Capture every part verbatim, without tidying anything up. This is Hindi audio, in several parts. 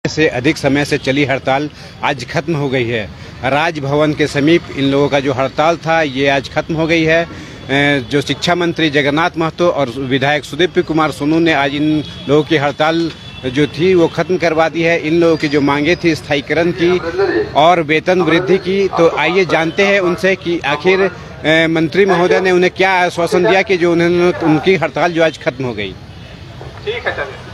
से अधिक समय से चली हड़ताल आज खत्म हो गई है। राजभवन के समीप इन लोगों का जो हड़ताल था ये आज खत्म हो गई है। जो शिक्षा मंत्री जगन्नाथ महतो और विधायक सुदीप्त कुमार सोनू ने आज इन लोगों की हड़ताल जो थी वो खत्म करवा दी है। इन लोगों की जो मांगे थी स्थायीकरण की और वेतन वृद्धि की, तो आइए जानते हैं उनसे कि आखिर मंत्री महोदय ने उन्हें क्या आश्वासन दिया कि जो उन्होंने उनकी हड़ताल जो आज खत्म हो गई। ठीक है चलिए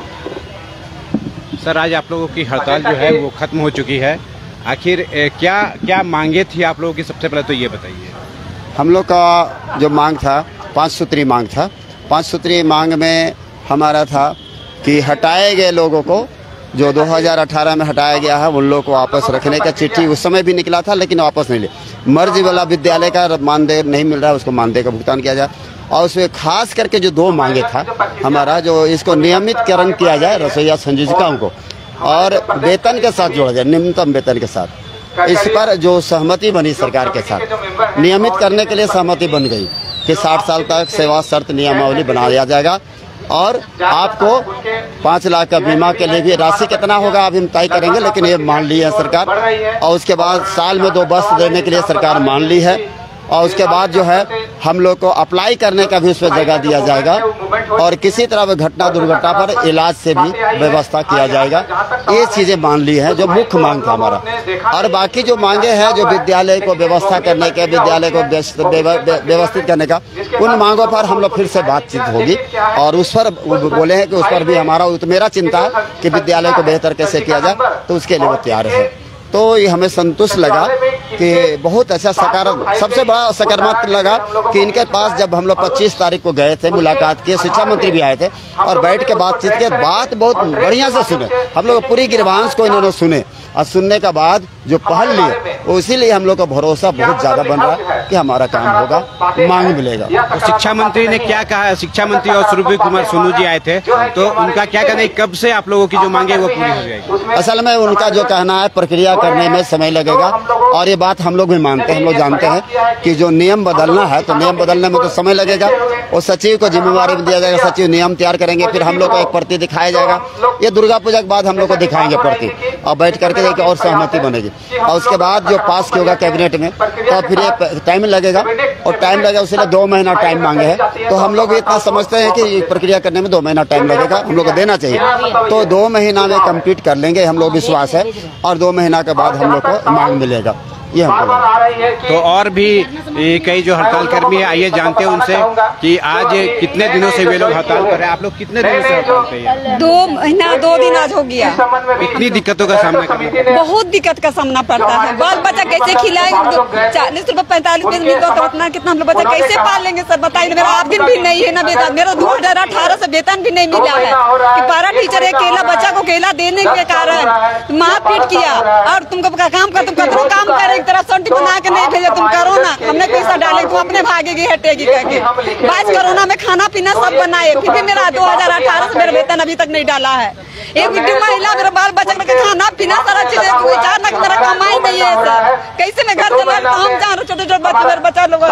सर, आज आप लोगों की हड़ताल जो है वो खत्म हो चुकी है। आखिर ए, क्या क्या मांगे थी आप लोगों की, सबसे पहले तो ये बताइए। हम लोग का जो मांग था पाँच सूत्री मांग था। पाँच सूत्री मांग में हमारा था कि हटाए गए लोगों को, जो दो हज़ार अठारह में हटाया गया है, उन लोगों को वापस रखने का चिट्ठी उस समय भी निकला था, लेकिन वापस नहीं ले। मर्जी वाला विद्यालय का मानदेय नहीं मिल रहा है, उसको मानदेय का भुगतान किया जाए। और उसमें खास करके जो दो मांगे था हमारा, जो इसको नियमितकरण किया जाए रसोईया संयोजिकाओं को, और वेतन के साथ जोड़ा जाए, न्यूनतम वेतन के साथ। इस पर जो सहमति बनी सरकार के साथ, नियमित करने के लिए सहमति बन गई कि साठ साल तक सेवा शर्त नियमावली बना दिया जाएगा। और आपको पाँच लाख का बीमा के लिए भी राशि कितना होगा अभी हम तय करेंगे, लेकिन ये मान ली है सरकार। और उसके बाद साल में दो बस देने के लिए सरकार मान ली है। और उसके बाद जो है हम लोग को अप्लाई करने का भी उस पर जगह दिया जाएगा, और किसी तरह घटना दुर्घटना पर इलाज से भी व्यवस्था किया जाएगा। ये चीज़ें मान ली हैं जो मुख्य मांग था हमारा। और बाकी जो मांगे हैं जो विद्यालय को व्यवस्था करने के, विद्यालय को व्यवस्थित करने का, उन मांगों पर हम लोग फिर से बातचीत होगी। और उस पर बोले हैं कि उस पर भी हमारा, तो मेरा चिंता है कि विद्यालय को बेहतर कैसे किया जाए, तो उसके लिए वो तैयार है। तो ये हमें संतुष्ट लगा कि बहुत अच्छा सकारात्मक, सबसे बड़ा सकारात्मक लगा कि इनके पास जब हम लोग पच्चीस तारीख को गए थे, मुलाकात किए, शिक्षा मंत्री भी आए थे, और बैठ के बातचीत के बात बहुत बढ़िया से सुने। हम लोग पूरी ग्रीवांश को इन्होंने सुने, और सुनने के बाद जो पहल लिए, इसीलिए हम लोग का भरोसा बहुत ज़्यादा बन रहा है कि हमारा काम होगा, मांग मिलेगा। तो शिक्षा मंत्री ने क्या कहा? शिक्षा मंत्री और सुदीप्त कुमार सोनू जी आए थे, तो उनका क्या कहना है, कब से आप लोगों की जो मांगे वो पूरी हो जाएगी? असल में उनका जो कहना है, प्रक्रिया करने में समय लगेगा, और ये बात हम लोग भी मानते हैं। हम लोग जानते हैं कि जो नियम बदलना है, तो नियम बदलने में तो समय लगेगा, और सचिव को जिम्मेवारी दिया जाएगा। सचिव नियम तैयार करेंगे, फिर हम लोग को एक प्रति दिखाया जाएगा। ये दुर्गा पूजा के बाद हम लोग को दिखाएंगे प्रति, और बैठ करके देखिए और सहमति बनेगी। और उसके बाद जो पास होगा कैबिनेट में, तो फिर ये टाइम लगेगा, और टाइम लगेगा, उसके दो महीना टाइम मांगे हैं। तो हम लोग इतना समझते हैं कि प्रक्रिया करने में दो महीना टाइम लगेगा, हम लोग को देना चाहिए। तो दो महीना में कंप्लीट कर लेंगे, हम लोग विश्वास है, और दो महीना के बाद हम लोग को मांग मिलेगा। ये हमको तो और भी कई जो हड़ताल कर्मी है, आइए जानते हैं उनसे कि आज कितने दिनों से वे लोग हड़ताल कर रहे हैं। आप लोग कितने दिनों से हड़ताल कर रहे हैं? दो महीना दो दिन आज हो गया। कितनी दिक्कतों का सामना करना पड़ता है? बहुत दिक्कत का सामना पड़ता है। बाल बच्चा कैसे खिलाएंगे? चालीस रुपए पैंतालीस रुपए मिलता तो उतना कितना हम लोग बच्चा कैसे पाल लेंगे? सर बताइए। मेरा आप दिन भी नहीं है ना वेतन, मेरा दो हजार अठारह से वेतन भी नहीं मिला है। कि पारा टीचर है, केला बच्चा को केला देने के कारण मारपीट किया, और तुमको काम कर, तुम करो काम करे, तरह संटी बना के नहीं भेजे, तुम करो ना, हमने पैसा डाले, तुम अपने भागेगी हटेगी करके। बाईस कोरोना में खाना पीना सब बनाए, फिर भी मेरा दो हजार अठारह से मेरा वेतन अभी तक नहीं डाला है। एक महिला मेरा बाल बच्चा का खाना पीना सारा चीज विचार ना, मेरा कमाई नहीं है सर, कैसे मैं घर चला? हम जा रहे छोटे छोटे बच्चे, मेरे बच्चा लोग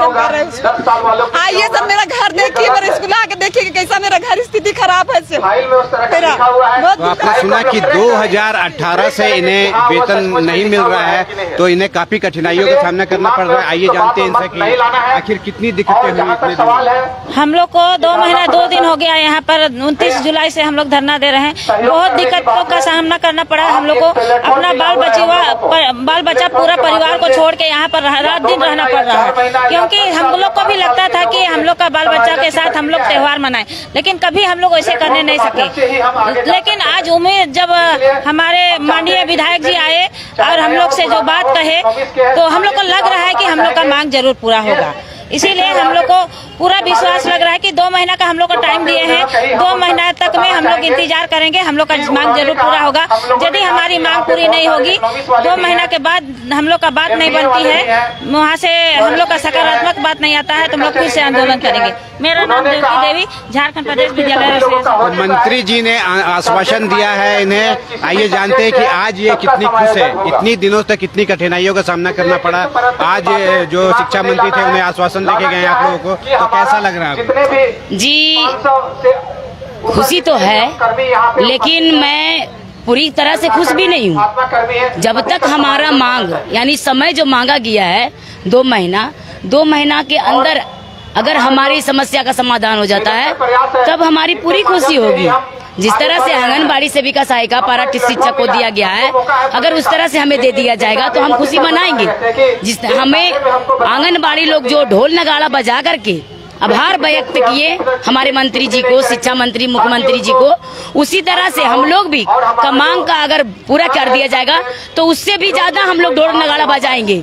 आइए सर, मेरा घर देखिए, मेरे स्कूल आके देखिए कैसा मेरा घर स्थिति खराब है। तो आपने सुना कि दो हज़ार अठारह से इन्हें वेतन नहीं मिल रहा है, तो इन्हें काफी कठिनाइयों का सामना करना पड़ रहा है। आइए जानते हैं इनसे कि आखिर कितनी दिक्कतें हुई इतने दिन। हम लोग को दो महीना दो दिन हो गया यहाँ पर, उनतीस जुलाई से हम लोग धरना दे रहे हैं। बहुत दिक्कतों का सामना करना पड़ा है हम लोग को। अपना बाल बच्चे बाल बच्चा पूरा परिवार को छोड़ के यहाँ पर रात दिन रहना पड़ रहा है, क्योंकि हम लोग को भी लगता था कि हम लोग का बाल बच्चा के साथ हम लोग त्योहार मनाएं, लेकिन कभी हम लोग ऐसे करने नहीं सके। लेकिन आज उम्मीद, जब हमारे माननीय विधायक जी आए और हम लोग से जो बात कहे, तो हम लोग को लग रहा है कि हम लोग का मांग जरूर पूरा होगा। इसीलिए हम लोग को पूरा विश्वास लग रहा है कि दो महीना का हम लोग को टाइम दिए हैं, दो महीना तक में हम लोग इंतजार करेंगे, हम लोग का मांग जरूर पूरा होगा। यदि हमारी मांग पूरी नहीं होगी, दो महीना के बाद हम लोग का बात नहीं बनती है, वहाँ से हम लोग का सकारात्मक बात नहीं आता है, तो हम लोग फिर से आंदोलन करेंगे। मेरा नाम देवकी देवी, झारखंड प्रदेश विद्यालय। तो मंत्री जी ने आश्वासन दिया है इन्हें। आइए जानते हैं कि आज ये कितनी खुश है। इतनी दिनों तक कितनी कठिनाइयों का सामना करना पड़ा, आज जो शिक्षा मंत्री थे उन्हें आश्वासन देके गए आप लोगों को, तो कैसा लग रहा है आपको? जी खुशी तो है, लेकिन मैं पूरी तरह से खुश भी नहीं हूँ। जब तक हमारा मांग यानी समय जो मांगा गया है दो महीना दो महीना के अंदर अगर हमारी समस्या का समाधान हो जाता है तब हमारी पूरी खुशी होगी। जिस तरह से आंगनबाड़ी सेविका सहायिका पारा शिक्षक को दिया गया है, अगर उस तरह से हमें दे दिया जाएगा तो हम खुशी मनाएंगे। जिस हमें आंगनबाड़ी लोग जो ढोल नगाड़ा बजा करके आभार व्यक्त किए हमारे मंत्री जी को, शिक्षा मंत्री, मुख्यमंत्री जी को, उसी तरह से हम लोग भी का मांग का अगर पूरा कर दिया जाएगा तो उससे भी ज्यादा हम लोग ढोल नगाड़ा बजाएंगे।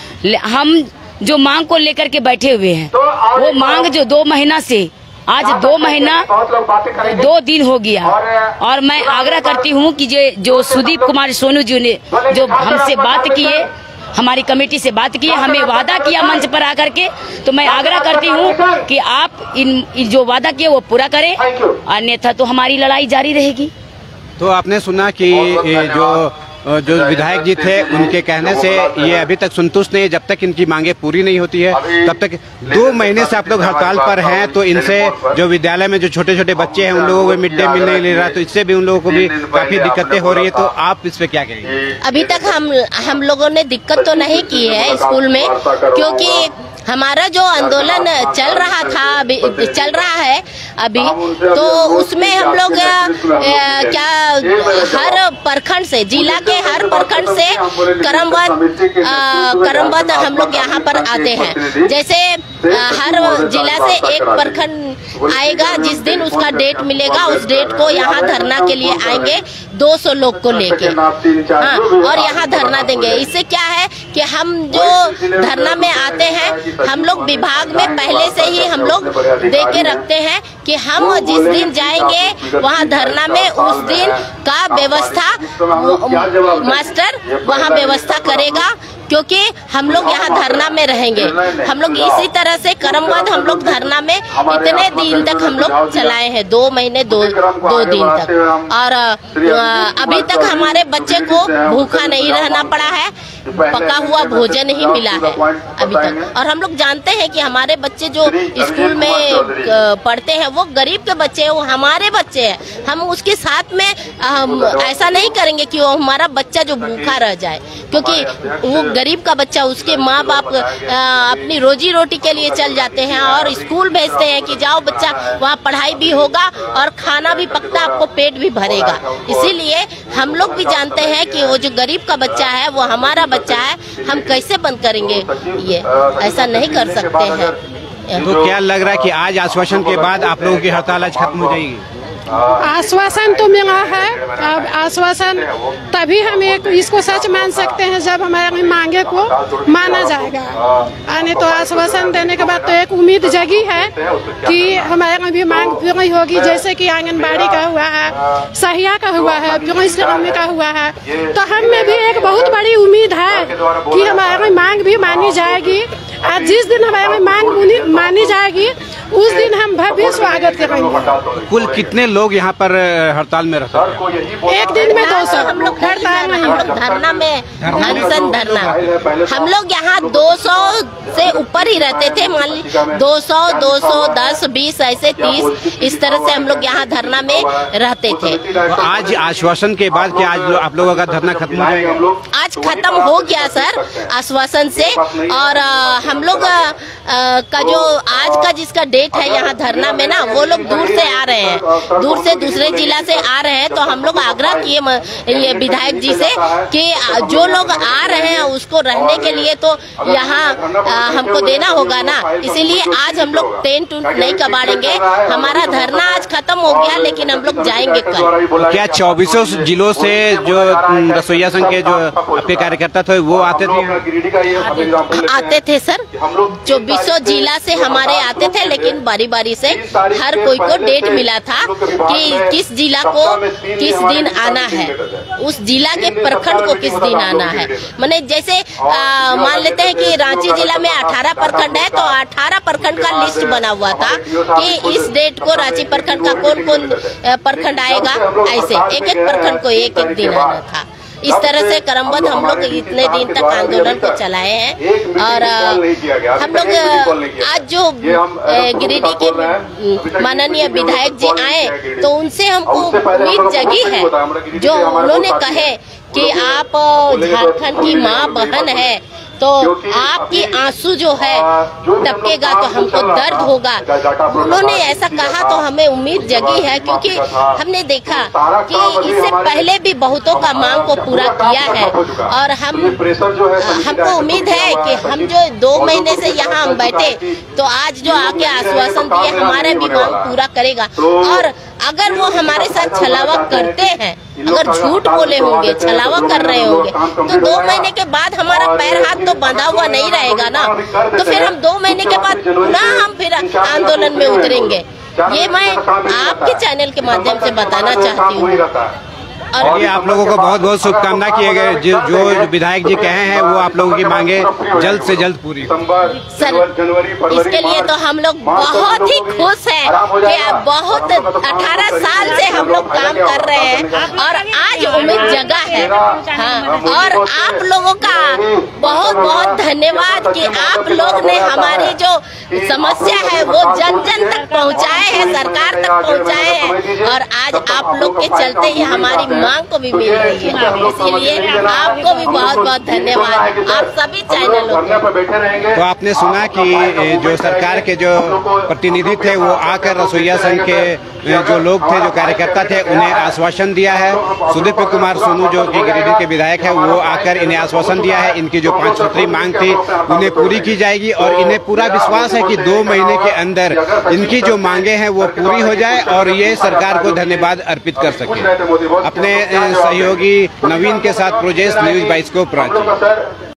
हम जो मांग को लेकर के बैठे हुए हैं वो मांग जो दो महीना से आज दो महीना दो दिन हो गया और मैं आग्रह करती हूँ कि जो जो सुदीप कुमार सोनू जी ने जो हमसे बात किए, हमारी कमेटी से बात की, हमें वादा किया मंच पर आकर के, तो मैं आग्रह करती हूँ कि आप इन, इन जो वादा किया वो पूरा करें, अन्यथा तो हमारी लड़ाई जारी रहेगी। तो आपने सुना कि जो जो विधायक जी थे उनके कहने से ये अभी तक संतुष्ट नहीं है। जब तक इनकी मांगे पूरी नहीं होती है तब तक दो महीने से आप लोग हड़ताल पर हैं। तो इनसे जो विद्यालय में जो छोटे छोटे बच्चे हैं उन लोगों को मिड डे मील नहीं ले रहा, तो इससे भी उन लोगों को भी काफी दिक्कतें हो रही है। तो आप इस पे क्या कहेंगे? अभी तक हम हम लोगों ने दिक्कत तो नहीं की है स्कूल में, क्योंकि हमारा जो आंदोलन चल रहा था अभी चल रहा है अभी, तो उसमें हम लोग क्या हर प्रखंड से, जिला के हर प्रखंड से क्रमबद्ध क्रमबद्ध हम लोग यहाँ पर आते हैं। जैसे हर जिला से एक प्रखंड आएगा, जिस दिन उसका डेट मिलेगा उस डेट को यहाँ धरना के लिए आएंगे दो सौ लोग को लेके, हाँ, और यहाँ धरना देंगे। इससे क्या है कि हम जो धरना में आते हैं हम लोग विभाग में पहले से ही हम लोग दे के रखते हैं कि हम जिस दिन जाएंगे वहाँ धरना में उस दिन का व्यवस्था मास्टर वहाँ व्यवस्था करेगा, क्योंकि हम लोग यहाँ धरना में रहेंगे। हम लोग इसी तरह से क्रमबद्ध हम लोग धरना में इतने दिन तक हम लोग चलाए हैं, दो महीने दो दो दिन तक, और अभी तक हमारे बच्चे को भूखा नहीं रहना पड़ा है, पका हुआ भोजन ही मिला है अभी तक। और हम लोग जानते हैं कि हमारे बच्चे जो स्कूल में पढ़ते हैं वो गरीब के बच्चे हैं, वो हमारे बच्चे हैं। हम उसके साथ में हम ऐसा नहीं करेंगे कि वो हमारा बच्चा जो भूखा रह जाए, क्योंकि वो गरीब का बच्चा, उसके माँ बाप अपनी रोजी रोटी के लिए चल जाते हैं और स्कूल भेजते हैं कि जाओ बच्चा, वहाँ पढ़ाई भी होगा और खाना भी पकता, आपको पेट भी भरेगा। इसीलिए हम लोग भी जानते हैं कि वो जो गरीब का बच्चा है वो हमारा बच्चा है, हम कैसे बंद करेंगे? ये ऐसा नहीं कर सकते हैं। तो क्या लग रहा है कि आज आश्वासन के बाद आप लोगों की हड़ताल आज खत्म हो जाएगी? आश्वासन तो मिला है, अब आश्वासन तभी हम एक इसको सच मान सकते हैं जब हमारी मांगे को माना जाएगा। आने तो आश्वासन देने के बाद तो एक उम्मीद जगी है कि हमारे भी मांग पूरी होगी, जैसे कि आंगनबाड़ी का हुआ है, सहिया का हुआ है, पुलिस कर्मी का हुआ है। तो हम में भी एक बहुत बड़ी उम्मीद है कि हमारी मांग भी मानी जाएगी। आज जिस दिन हमारी मांग मानी जाएगी उस दिन हम भव्य स्वागत करेंगे। कुल कितने लोग यहाँ पर हड़ताल में रहते हैं? एक दिन में दो सौ हम लोग हड़ताल में, हम लोग धरना में, अनशन धरना, हम लोग यहाँ दो सौ से ऊपर ही रहते थे। मान ली दो सौ, दो सौ दस, बीस, ऐसे तीस, इस तरह से हम लोग यहाँ धरना में रहते थे। आज आश्वासन के बाद क्या आज लो, आप लोगों का धरना खत्म हो जाएगा? आज खत्म हो गया सर आश्वासन से, और आ, हम लोग आ, का जो आज का जिसका डेट है यहाँ धरना में ना, वो लोग दूर से आ रहे हैं, दूर से दूसरे जिला से आ रहे हैं। तो हम लोग आग्रह किए ये विधायक जी से कि जो लोग आ रहे हैं उसको रहने के लिए तो यहाँ हमको देना होगा ना, इसीलिए आज हम लोग टेंट उंट नहीं कबाड़ेंगे। हमारा धरना आज खत्म हो गया, लेकिन हम लोग जाएंगे कल। क्या चौबीसों जिलों से जो रसोईया संघ के जो आपके कार्यकर्ता थे वो आते थे? आते थे सर, चौबीसों जिला से हमारे आते थे, लेकिन बारी बारी से हर कोई को डेट मिला था कि किस जिला को किस दिन आना है, उस जिला के प्रखंड को किस दिन आना है। माने जैसे मान लेते हैं कि रांची जिला में अठारह प्रखंड है, तो अठारह प्रखंड का लिस्ट बना हुआ था कि इस डेट को रांची प्रखंड का कौन कौन प्रखंड आएगा, ऐसे एक एक प्रखंड को एक एक दिन आना था। इस तरह से क्रमबद्ध हम लोग इतने दिन तक आंदोलन को चलाए हैं। और हम लोग आज जो गिरिडीह के माननीय विधायक जी आए तो उनसे हमको उम्मीद जगी है, जो उन्होंने कहे कि आप झारखंड की माँ बहन है तो आपकी आंसू जो है टपकेगा तो हमको दर्द होगा। उन्होंने ऐसा कहा तो हमें उम्मीद जगी है, क्योंकि हमने देखा कि इससे पहले भी बहुतों का मांग को पूरा किया है। और हम हमको उम्मीद है कि हम जो दो महीने से यहाँ हम बैठे तो आज जो आके आश्वासन दिए हमारे भी मांग पूरा करेगा। और अगर वो हमारे साथ छलावा करते हैं, अगर झूठ बोले होंगे, छलावा कर रहे होंगे, तो दो महीने के बाद हमारा पैर हाथ तो बंधा हुआ नहीं रहेगा ना। तो फिर हम दो महीने के बाद पुनः हम फिर आंदोलन में उतरेंगे। ये मैं आपके चैनल के माध्यम से बताना चाहती हूँ। और ये आप लोगों को बहुत बहुत शुभकामना किए गए। जो, जो विधायक जी कहे हैं वो आप लोगों की मांगे जल्द से जल्द पूरी। सर, इसके लिए तो हम लोग बहुत ही खुश हैं कि बहुत अठारह साल से हम लोग काम कर रहे हैं और आज उम्मीद जगा है। हाँ, और आप लोगों का बहुत बहुत धन्यवाद कि आप लोग ने हमारी जो समस्या है वो जन जन तक पहुँचाए हैं, सरकार तक पहुँचाए हैं। और आज आप लोग के चलते ही हमारी मांग को भी मिल रही है। इसीलिए आपको भी बहुत बहुत धन्यवाद, आप सभी चैनलों को। तो आपने सुना कि जो सरकार के जो प्रतिनिधि थे वो आकर रसोईया संघ के जो लोग थे, जो कार्यकर्ता थे, उन्हें आश्वासन दिया है। सुदीप कुमार सोनू जो कि गिरिडीह के विधायक है वो आकर इन्हें आश्वासन दिया है इनकी जो पांच सूत्री मांग थी उन्हें पूरी की जाएगी। और इन्हें पूरा विश्वास है कि दो महीने के अंदर इनकी जो मांगे हैं वो पूरी हो जाए और ये सरकार को धन्यवाद अर्पित कर सके। अपने सहयोगी नवीन के साथ प्रोजेक्ट न्यूज बाइस्कोप रांची।